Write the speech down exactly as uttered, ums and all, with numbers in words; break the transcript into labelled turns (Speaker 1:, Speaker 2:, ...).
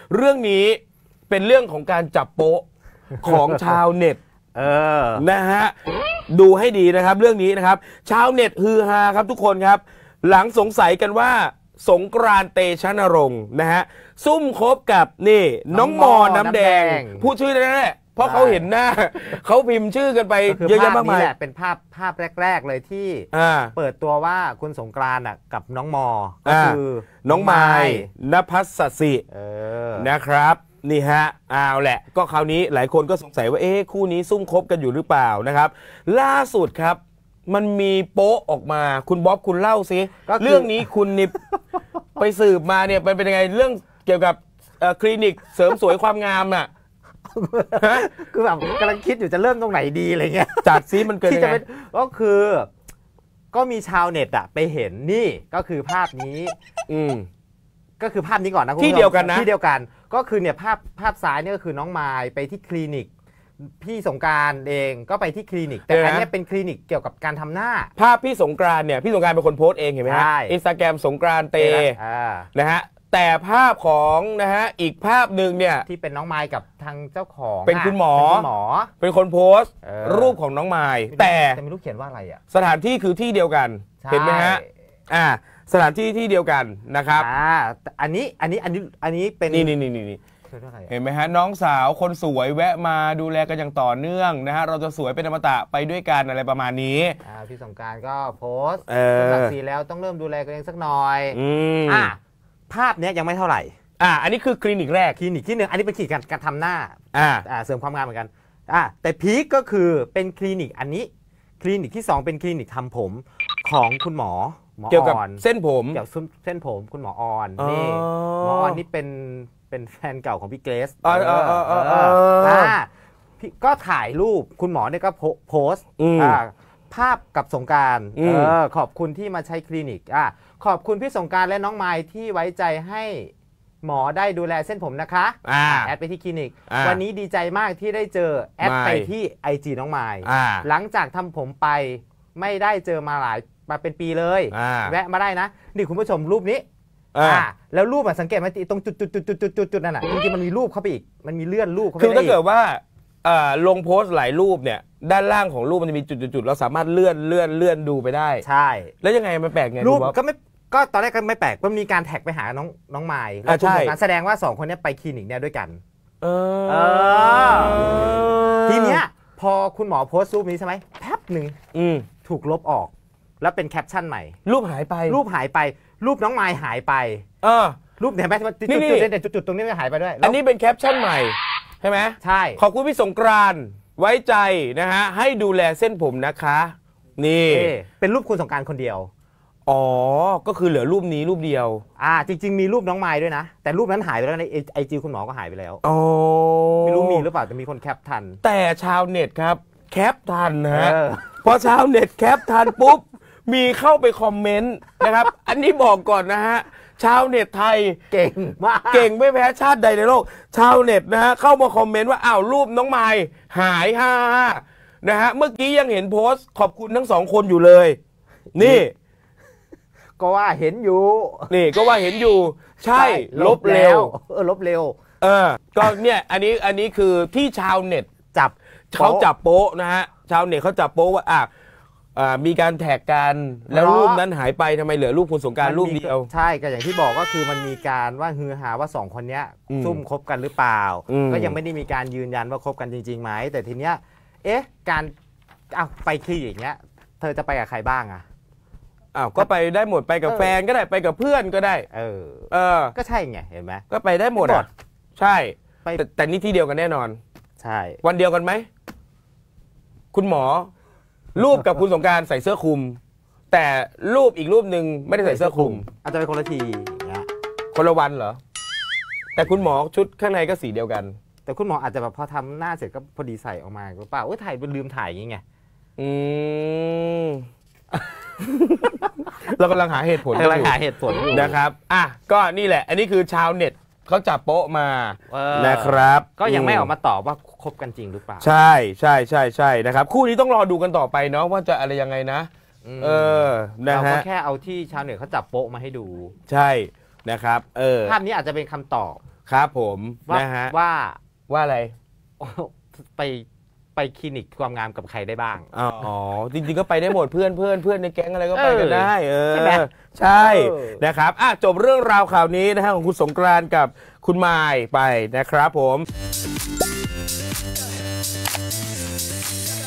Speaker 1: เรื่องนี้เป็นเรื่องของการจับโป๊ะของชาวเน็ตเออนะฮะดูให้ดีนะครับเรื่องนี้นะครับชาวเน็ตฮือฮาครับทุกคนครับหลังสงสัยกันว่าสงกรานต์เตชะนรงค์นะฮะซุ่มคบกับนี่น้องมอน้ำแดงพูดชื่อได้แหละเพราะเขาเห็นหน้าเขาพิมพ์ชื่อกันไปเยอะแยะมากมาย
Speaker 2: เป็นภาพภาพแรกๆเลยที่เปิดตัวว่าคุณสงกรานต์กับน้องมอก็คือ
Speaker 1: น้องไมล์ณภัสสินะครับนี่ฮะเอาแหละก็คราวนี้หลายคนก็สงสัยว่าเอ๊ะคู่นี้ซุ่มคบกันอยู่หรือเปล่านะครับล่าสุดครับมันมีโป๊ะออกมาคุณบ๊อบคุณเล่าซิเรื่องนี้คุณนิบไปสืบมาเนี่ยมันเป็นยังไงเรื่องเกี่ยวกับคลินิกเสริมสวยความงามน่ะ
Speaker 2: คือแบบกำลังคิดอยู่จะเริ่มตรงไหนดีอะไรเงี้ย
Speaker 1: จัดซิมันเกิดยังไง
Speaker 2: ก็คือก็มีชาวเน็ตอะไปเห็นนี่ก็คือภาพนี้อืมก็คือภาพนี้ก่อนนะ
Speaker 1: ที่เดียวกันนะ
Speaker 2: ที่เดียวกันก็คือเนี่ยภาพภาพซ้ายนี่ก็คือน้องมายไปที่คลินิกพี่สงกรานต์เองก็ไปที่คลินิกแต่อันนี้เป็นคลินิกเกี่ยวกับการทำหน้า
Speaker 1: ภาพพี่สงกรานต์เนี่ยพี่สงกรานต์เป็นคนโพสต์เองเห็นไหมฮะอินสตาแกรมสงกรานต์เตนะฮะแต่ภาพของนะฮะอีกภาพหนึ่งเนี่ย
Speaker 2: ที่เป็นน้องมายกับทางเจ้าของ
Speaker 1: เป็นคุณหมอเป็นคนโพสต์รูปของน้องมายแต่
Speaker 2: แต่ไม่รู้เขียนว่าอะไรอ่ะ
Speaker 1: สถานที่คือที่เดียวกันเห็นไหมฮะอ่าสถานที่ที่เดียวกันนะครับ
Speaker 2: อ่าอันนี้อันนี้อันนี้อันนี้เป็น
Speaker 1: นี่นี่นี่นี่เห็นไหมฮะน้องสาวคนสวยแวะมาดูแลกันอย่างต่อเนื่องนะฮะเราจะสวยเป็นอมตะไปด้วยกันอะไรประมาณนี้
Speaker 2: อ่าพี่สงกรานต์ก็โพสต์หลักสีแล้วต้องเริ่มดูแลกันเองสักหน่อยอ่าภาพนี้ยังไม่เท่าไหร่
Speaker 1: อ่าอันนี้คือคลินิกแรก
Speaker 2: คลินิกที่หนึ่งอันนี้เป็นคลินิกการการทำหน้าอ่าอ่าเสริมความงามเหมือนกันอ่าแต่พีคก็คือเป็นคลินิกอันนี้คลินิกที่สองเป็นคลินิกทำผมของคุณหมอ
Speaker 1: เกี่ยวกับเส้นผม
Speaker 2: เกี่ยวกับเส้นผมคุณหมอออนนี่หมอออนนี่เป็นเป็นแฟนเก่าของพี่เกรซอ่าอ่าอ่าอ่าพี่ก็ถ่ายรูปคุณหมอเนี่ยก็โพสต์อ่าภาพกับสงกรานต์เออขอบคุณที่มาใช้คลินิกอ่าขอบคุณพี่สงกรานต์และน้องไมล์ที่ไว้ใจให้หมอได้ดูแลเส้นผมนะคะแอดไปที่คลินิกวันนี้ดีใจมากที่ได้เจอแอดไปที่ ไอ จี น้องไมล์หลังจากทำผมไปไม่ได้เจอมาหลายมาเป็นปีเลยแวะมาได้นะนี่คุณผู้ชมรูปนี้อ่าแล้วรูปอ่ะสังเกตไหมตรงจุดจุดจุดจุดจุดจุดจุดนั่นอ่ะจริงๆมันมีรูปเข้าไปอีกมันมีเลื่อนรูปเข้าไป
Speaker 1: คือถ้าเกิดว่าลงโพสต์หลายรูปเนี่ยด้านล่างของรูปมันจะมีจุดๆๆเราสามารถเลื่อนเลื่อนเลื่อนดูไปได้
Speaker 2: ใช่
Speaker 1: แล้วยังไงมันแปลกไง
Speaker 2: รูปก็ไม่ก็ตอนแรกก็ไม่แปลกมันมีการแท็กไปหาน้องน้องไมล์แล้วคุณการแสดงว่าสองคนนี้ไปคลินิกเนี่ยด้วยกันเออทีเนี้ยพอคุณหมอโพสต์รูปนี้ใช่ไหมแป๊บหนึ่งถูกลบออกแล้วเป็นแคปชั่นใหม่
Speaker 1: รูปหายไป
Speaker 2: รูปหายไปรูปน้องไมล์หายไปเออรูปเห็นไหมจุดจุดจุดตรงนี้ก็หายไปด้วย
Speaker 1: อันนี้เป็นแคปชั่นใหม่ใช่ไหม
Speaker 2: ใช่
Speaker 1: ขอบคุณพี่สงกรานต์ไว้ใจนะฮะให้ดูแลเส้นผมนะคะนี่
Speaker 2: เป็นรูปคุณสงกรานต์คนเดียว
Speaker 1: อ๋อก็คือเหลือรูปนี้รูปเดียว
Speaker 2: อ่าจริงๆมีรูปน้องไมล์ด้วยนะแต่รูปนั้นหายไปแล้วในไอจีคุณหมอก็หายไปแล้ว
Speaker 1: อ๋อ
Speaker 2: ไม่รู้มีหรือเปล่าแต่มีคนแคปทัน
Speaker 1: แต่ชาวเน็ตครับแคปทันนะฮะพอชาวเน็ตแคปทันปุ๊บมีเข้าไปคอมเมนต์นะครับอันนี้บอกก่อนนะฮะชาวเน็ตไทย
Speaker 2: เก่งมาก
Speaker 1: เก่งไม่แพ้ชาติใดในโลกชาวเน็ตนะฮะเข้ามาคอมเมนต์ว่าอ้าวรูปน้องไมล์หายฮ่านะฮะเมื่อกี้ยังเห็นโพสต์ขอบคุณทั้งสองคนอยู่เลยนี่
Speaker 2: ก็ว่าเห็นอยู่
Speaker 1: นี่ก็ว่าเห็นอยู่ใช่ลบเร็ว
Speaker 2: เออลบเร็ว
Speaker 1: เออก็เนี่ยอันนี้อันนี้คือที่ชาวเน็ต
Speaker 2: จับ
Speaker 1: เขาจับโป๊ะนะฮะชาวเน็ตเขาจับโป๊ะว่าอ่ะมีการแท็กกันแล้วรูปนั้นหายไปทำไมเหลือรูปคุณสงกรานต์รูปเดียว
Speaker 2: ใช่ก็อย่างที่บอกก็คือมันมีการว่าฮือฮาว่าสองคนนี้ซุ่มคบกันหรือเปล่าก็ยังไม่ได้มีการยืนยันว่าคบกันจริงๆไหมแต่ทีเนี้ยเอ๊ะการเอาไปคลินิกอย่างเงี้ยเธอจะไปกับใครบ้างอะ
Speaker 1: อ้าวก็ไปได้หมดไปกับแฟนก็ได้ไปกับเพื่อนก็ได้
Speaker 2: เออเออก็ใช่ไงเห็นไหม
Speaker 1: ก็ไปได้หมดอ่ะใช่แต่แต่นี่ที่เดียวกันแน่นอน
Speaker 2: ใช่
Speaker 1: วันเดียวกันไหมคุณหมอรูปกับคุณสงกรานต์ใส่เสื้อคลุมแต่รูปอีกรูปหนึ่งไม่ได้ใส่เสื้อคลุม
Speaker 2: อาจจะเป็นคนละทีอย่างเงี้ย
Speaker 1: คนละวันเหรอแต่คุณหมอชุดข้างในก็สีเดียวกัน
Speaker 2: แต่คุณหมออาจจะแบบพอทำหน้าเสร็จก็พอดีใส่ออกมาหรือเปล่าโอ้ยถ่ายลืมถ่ายอย่างเงี้ยอืม
Speaker 1: เรากำลังหาเหตุผล
Speaker 2: กำลังหาเหตุผล
Speaker 1: นะครับอ่ะก็นี่แหละอันนี้คือชาวเน็ตเขาจับโป๊ะมานะครับ
Speaker 2: ก็ยังไม่ออกมาตอบว่าคบกันจริงหรือเปล่า
Speaker 1: ใช่ใช่ใช่ใช่นะครับคู่นี้ต้องรอดูกันต่อไปเนาะว่าจะอะไรยังไงนะเออนะฮะ
Speaker 2: เราก็แค่เอาที่ชาวเน็ตเขาจับโป๊ะมาให้ดู
Speaker 1: ใช่นะครับเออ
Speaker 2: ภาพนี้อาจจะเป็นคำตอบ
Speaker 1: ครับผม
Speaker 2: ว่า
Speaker 1: นะฮะ
Speaker 2: ว่า
Speaker 1: ว่าอะไร
Speaker 2: ไปไปคลินิกความงามกับใครได้บ้าง
Speaker 1: อ๋อจริงๆก็ไปได้หมดเพื่อนเพื่อนเพื่อนในแก๊งอะไรก็ไปกันได้เออ
Speaker 2: ใช่ไหม
Speaker 1: ใช่
Speaker 2: เออ
Speaker 1: นะครับอ่ะจบเรื่องราวข่าวนี้นะฮะของคุณสงกรานต์กับคุณมายไปนะครับผม